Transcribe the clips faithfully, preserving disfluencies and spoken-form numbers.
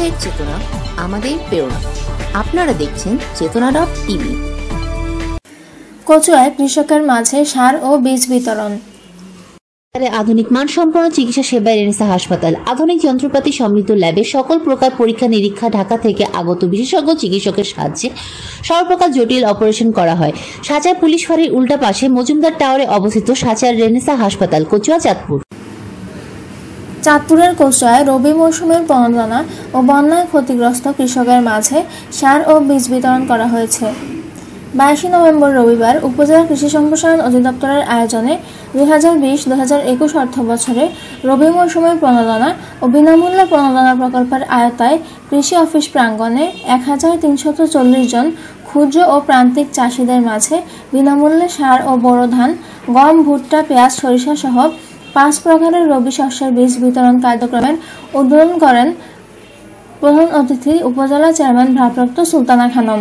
ব্যবসায়ের চেতনা আমাদের প্রেরণা। আপনারা দেখছেন চেতনা ডট টিভি। কচুয়ায় কৃষকের মাঝে সার ও বীজ বিতরণ। আধুনিক মানসম্পন্ন চিকিৎসা সেবায় রেনেসা হাসপাতাল, আধুনিক যন্ত্রপাতি সমৃদ্ধ ল্যাবে সকল প্রকার পরীক্ষা নিরীক্ষা ঢাকা থেকে আগত বিশেষজ্ঞ চিকিৎসকের সাহায্যে সর্বপ্রকার জটিল অপারেশন করা হয়। সাঁচার পুলিশ ফাঁড়ির উল্টা পাশে মজুমদার টাওয়ারে অবস্থিত সাঁচার রেনেসা হাসপাতাল, কচুয়া, চাঁদপুর। চাঁদপুরের কচুয়ায় রবি মৌসুমের প্রণোদনা ও বন্যায় ক্ষতিগ্রস্ত কৃষকের মাঝে সার ও বীজ বিতরণ করা হয়েছে। বাইশে নভেম্বর রবিবার উপজেলা কৃষি সম্প্রসারণ অধিদপ্তরের আয়োজনে দুই হাজার বিশ দুই হাজার একুশ অর্থ বছরে রবি মৌসুমের প্রণোদনা ও বিনামূল্যে প্রণোদনা প্রকল্পের আওতায় কৃষি অফিস প্রাঙ্গণে এক হাজার তিনশত চল্লিশ জন ক্ষুদ্র ও প্রান্তিক চাষিদের মাঝে বিনামূল্যে সার ও বোরো ধান, গম, ভুট্টা, পেঁয়াজ, সরিষা সহ পাঁচ প্রকারের রবি শস্যের বীজ বিতরণ কার্যক্রমের উদ্বোধন করেন প্রধান অতিথি উপজেলা চেয়ারম্যান ভারপ্রাপ্ত সুলতানা খানম।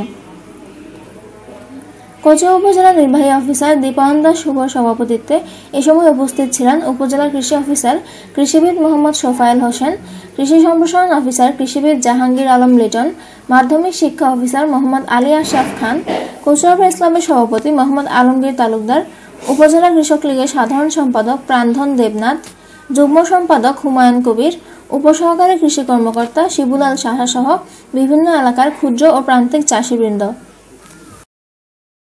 কচুয়া উপজেলা নির্বাহী অফিসার দীপায়ন দাস শুভর সভাপতিত্বে এ সময় উপস্থিত ছিলেন উপজেলা কৃষি অফিসার কৃষিবিদ মোহাম্মদ শোফায়েল হোসেন, কৃষি সম্প্রসারণ অফিসার কৃষিবিদ জাহাঙ্গীর আলম লিটন, মাধ্যমিক শিক্ষা অফিসার মোহাম্মদ আলী আশরাফ খান, কচুয়া প্রেস ক্লাবের সভাপতি মোহাম্মদ আলমগীর তালুকদার, উপজেলা কৃষক লীগের সাধারণ সম্পাদক প্রাণধন দেবনাথ, যুগ্ম সম্পাদক হুমায়ুন কবির, উপসহকারী কৃষি কর্মকর্তা শিবুলাল সাহা সহ বিভিন্ন এলাকার ক্ষুদ্র ও প্রান্তিক চাষীবৃন্দ।